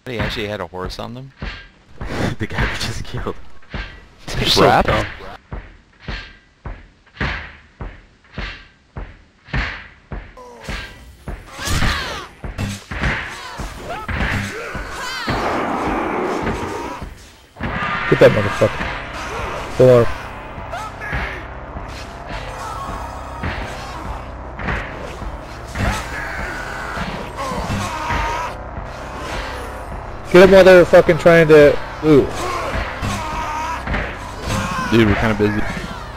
He actually had a horse on them? The guy we just killed. They're so dumb. Get that motherfucker. Full arm. Get him while they're fucking trying to loot. Dude, we're kind of busy.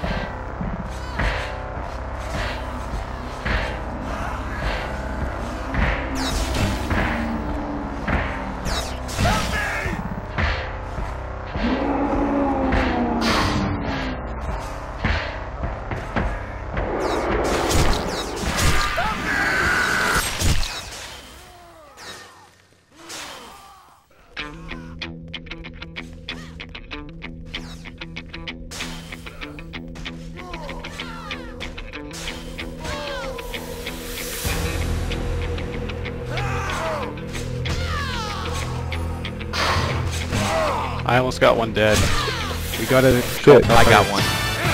I almost got one dead. We got it. Shit. I got one.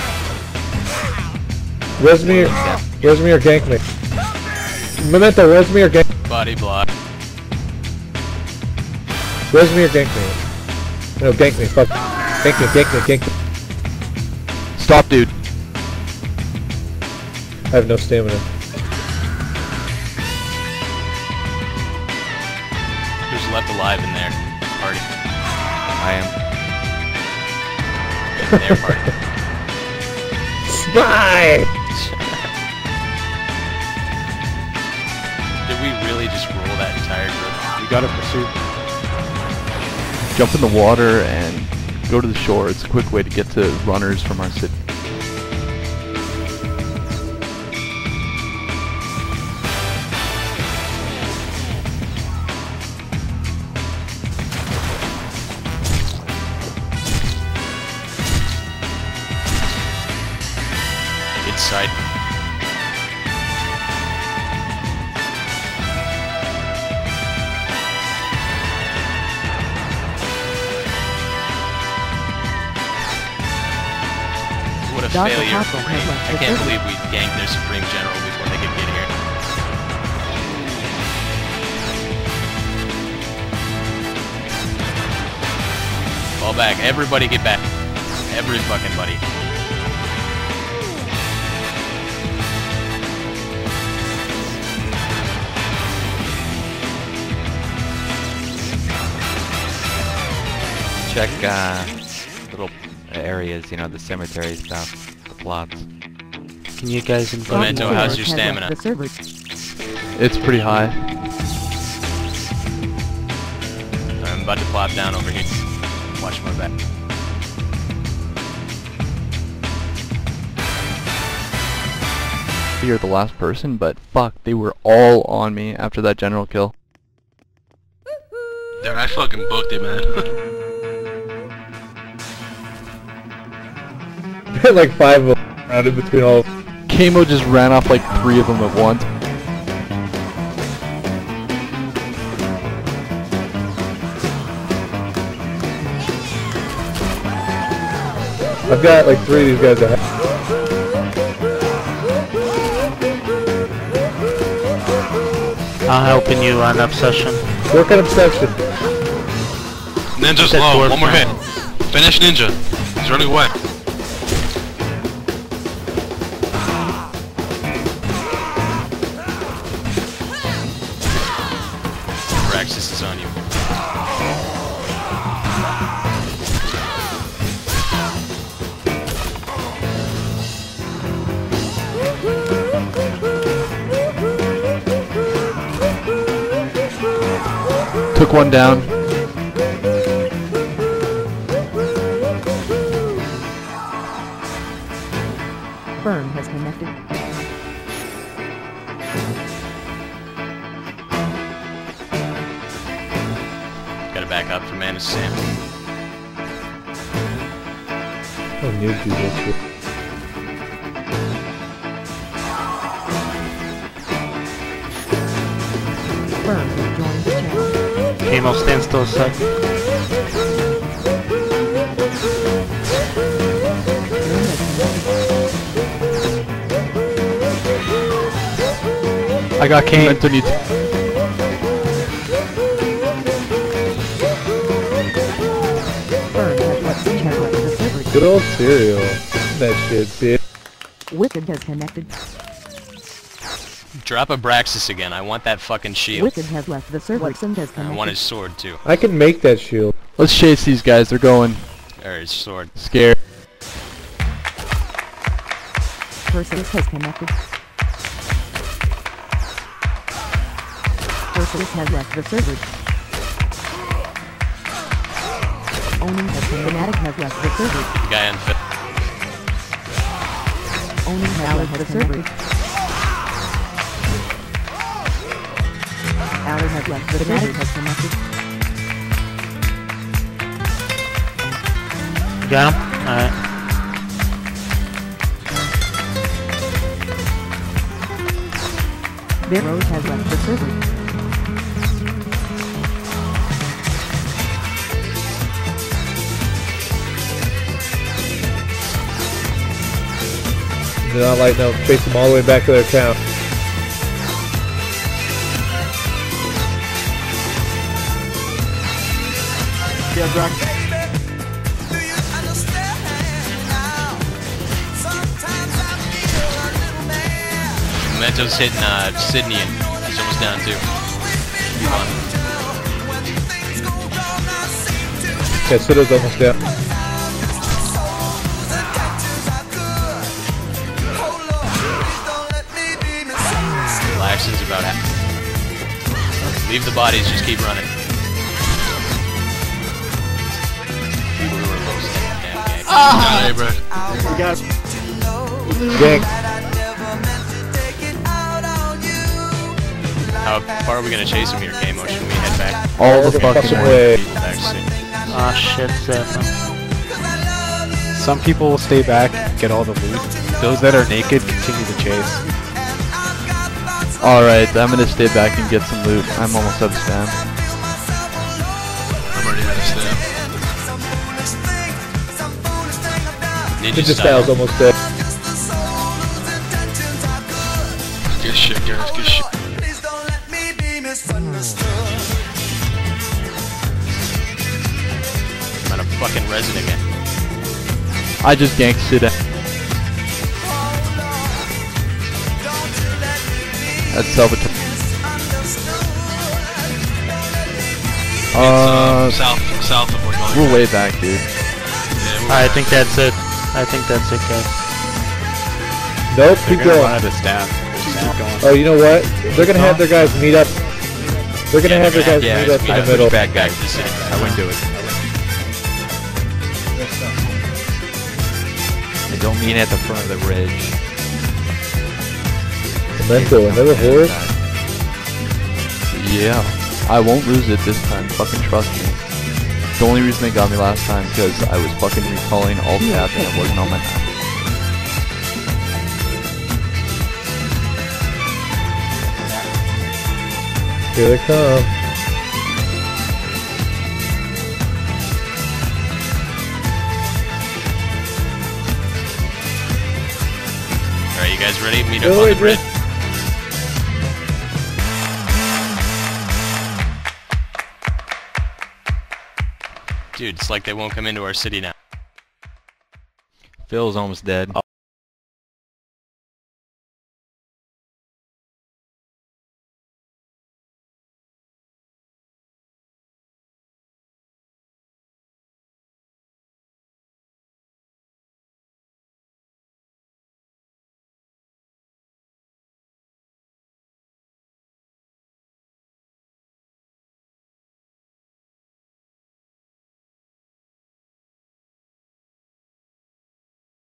Res me or gank me. Memento, res me or gank me. Body block. Res me or gank me. No, gank me. Fuck. Gank me. Stop, dude. I have no stamina. Who's left alive in there? Party. I am. In their party. Spy! Did we really just roll that entire group? We gotta pursue. Jump in the water and go to the shore. It's a quick way to get to runners from our city. Side. What a failure. I can't believe we ganked their Supreme General before they could get here. Fall back. Everybody get back. Every fucking buddy. Check little areas, you know, the cemetery stuff, the plots. Can you guys invite Memento, how's your stamina? It's pretty high. I'm about to plop down over here. Watch my back. You're the last person, but fuck, they were all on me after that general kill. Dude, I fucking booked it, man. Like 5 of them around in between all. Kamo just ran off like 3 of them at once. I've got like 3 of these guys ahead. I'm helping you on Obsession. Work on Obsession. Ninja's low. One more hit. Finish Ninja. He's running away. Praxis is on you. Took one down. Burn has connected. Gotta back up for Manus Sam. Oh, new people. Burn has joined the channel. Camo, stand still a sec. I got Kane. Burn has left the channel. The server. Good old cereal. That shit, bitch. Wicked has connected. Drop Abraxas again. I want that fucking shield. Wicked has left the server. Watson has I connected. want his sword too. I can make that shield. Let's chase these guys. They're going. Or his sword. Scared. Perseus has connected. Perseus has left the server. Owning has Fanatic has left the server. The guy on fit. Owning has left the server. Aller has left the Fanatic has connected. Got him? Alright. Their Rose has left the server. Do not lighten up. Chase them all the way back to their account. Yeah, Brock. Memento's hitting Sydney and he's almost down too. Come on. Yeah, Sido's almost down. Relax is about half. Leave the bodies, just keep running. People who are close to that damn gang. Hey, bro. Gang. How far are we gonna chase him here, Camo? Should we head back? All the fucking way. Back soon. Ah shit, Zephyr. Some people will stay back, get all the loot. Those that are naked continue to chase. Alright, I'm gonna stay back and get some loot. I'm almost out of spam. I'm already out of step. Ninja Style's almost dead. Good shit, guys. Good shit. I'm on a fucking resin again. I just ganked Sid. That's Salvatore. South of where We're way back, dude. I think that's it. I think that's it, guys. Nope, They're keep gonna going. run out of staff. Just keep going. Oh, you know what? They're gonna have their guys meet up. They're gonna have their guys meet up in the middle. Bad guy. I wouldn't do it. I don't mean at the front of the ridge. Memento, another horse? Yeah. I won't lose it this time. Fucking trust me. The only reason they got me last time because I was fucking recalling alt tab and it wasn't on my map. Here they come. Alright, you guys ready? Meet up on the bridge. Dude, it's like they won't come into our city now. Phil's almost dead.